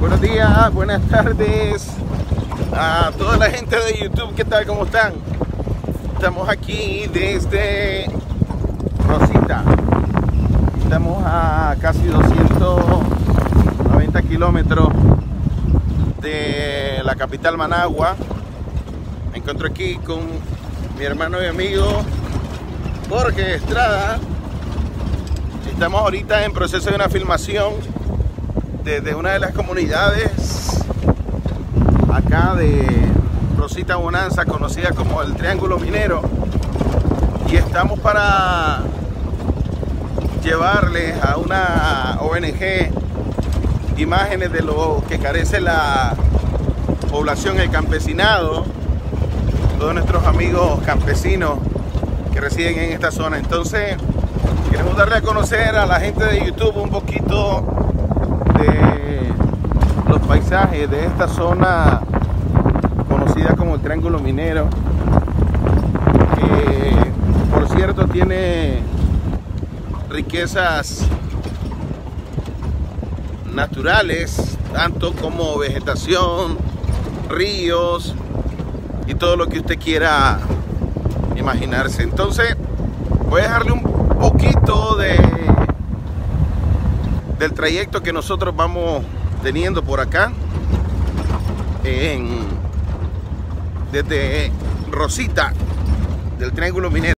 Buenos días, buenas tardes a toda la gente de YouTube. ¿Qué tal? ¿Cómo están? Estamos aquí desde Rosita. Estamos a casi 290 kilómetros de la capital Managua. Me encuentro aquí con mi hermano y amigo Jorge Estrada. Estamos ahorita en proceso de una filmación desde una de las comunidades acá de Rosita Bonanza, conocida como el Triángulo Minero, y estamos para llevarles a una ONG imágenes de lo que carece la población, el campesinado, todos nuestros amigos campesinos que residen en esta zona. Entonces queremos darle a conocer a la gente de YouTube un poquito de los paisajes de esta zona conocida como el Triángulo Minero, que por cierto tiene riquezas naturales, tanto como vegetación, ríos y todo lo que usted quiera imaginarse. Entonces voy a dejarle un poquito del trayecto que nosotros vamos teniendo por acá desde Rosita del Triángulo Minero.